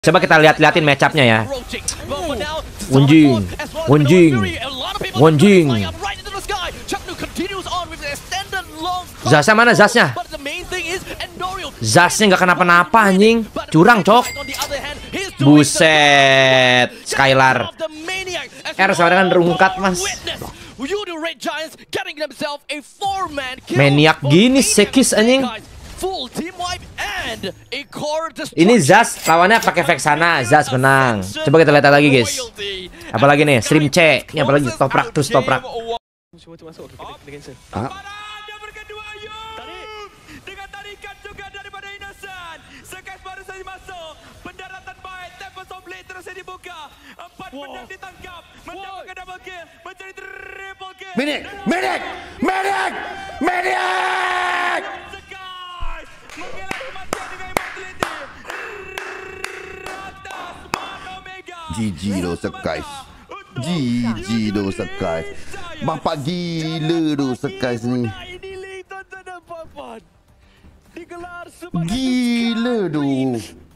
Coba kita lihat-liatin match-up-nya ya. Wonjing, Wonjing, Wonjing. Zasnya mana Zasnya? Zasnya nggak kenapa-napa anjing. Curang cok. Buset. Skylar. Sama dengan rungkat mas. Maniak gini Sekis anjing. Ini Zas lawannya pakai Vexana, Zas menang. Coba kita lihat lagi guys. Apalagi nih, Stream C. Ini apalagi toprak terus toprak. Medic! Medic! Medic! Medic! GG dosa guys. GG dosa guys. Bapak gila dosa guys ni. Gila doh.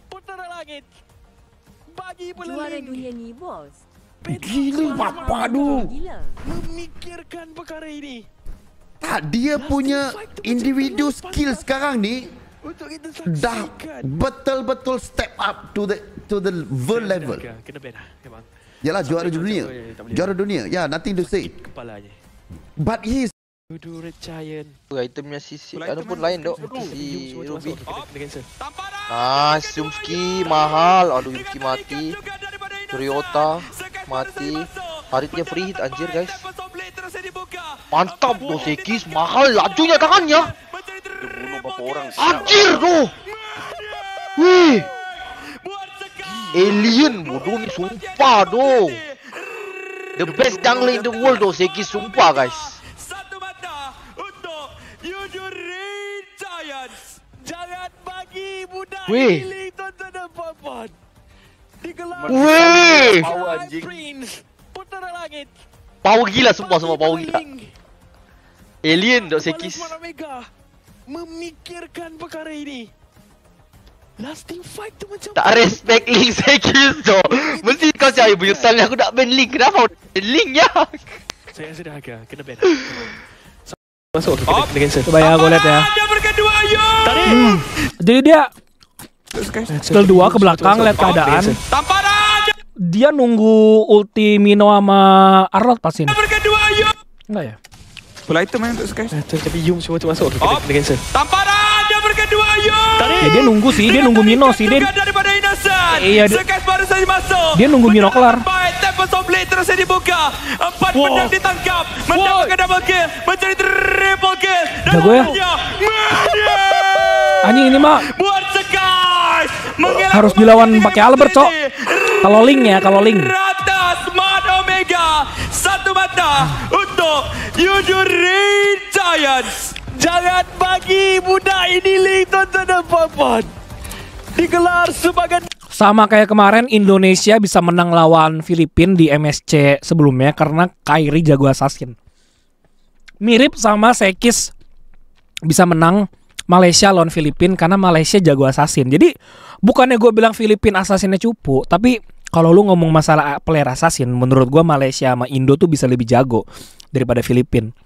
Juara dunia ni bos. Gila bapak doh. Memikirkan perkara ini. Tak, dia punya individu skill sekarang ni dah betul-betul step up to the world level. Yalah juara dunia. Juara dunia. Ya, nothing to say. But he is itemnya si pun lain dok. Si Ruby. Ah, Yumski mahal. Aduh, Yumski mati. Toyota mati. Haritnya free hit anjir guys. Mantap tuh Sekis, mahal lajunya tangannya. Dia bunuh berapa orang. Anjir tuh. Wih. Alien bodoh ni sumpah doh. The best jungler in the world doh Sekis sumpah guys. Satu mata untuk Yudhira Giants. Jangan bagi budak ini tonton apa-apa. Digelar. Wih. Prince. Putera langit. Power gila sumpah power gila. Alien dok Sekis. Memikirkan perkara ini. Lasting fight tu macam tak respect Link Sekis tu. Mesti kau cari buyutan aku nak ban Link. Kenapa ban Link ya? Saya rasa dah agak kena ban. Masuk kena cancel. Coba ya gue lihat ya. Dia berkedua Tadi. Jadi dia skill 2 ke belakang lihat keadaan. Tamparan. Dia nunggu ulti Mino sama Arlot pasti nih. Berkedua Enggak ya? Full item main untuk Sky. Tapi Yung semua tu masuk kena cancel. Tamparan dia berkedua Tadi. Ya, dia nunggu sih, dia nunggu Mino sih dia. Daripada Innocent. Iya, Sekas baru saja masuk. Dia nunggu Mino kelar. Tempest of Blade terus dibuka. 4 pedang ditangkap. Mendapatkan double kill. Mencari triple kill. Jago ya. Anjing ini mah buat Sky. harus dilawan pakai Albert, Cok. Kalau Link ya, kalau Link. Rata Smart Omega. Satu mata untuk Yudhira Giants. Jangan bagi budak ini Link tonton apa-apa. Digelar sebagai Sama kayak kemarin Indonesia bisa menang lawan Filipina di MSC sebelumnya karena Kairi jago assassin. Mirip sama Sekis bisa menang Malaysia lawan Filipina karena Malaysia jago assassin. Jadi bukannya gue bilang Filipina assassinnya cupu, tapi kalau lu ngomong masalah player assassin, menurut gue Malaysia sama Indo tuh bisa lebih jago daripada Filipina.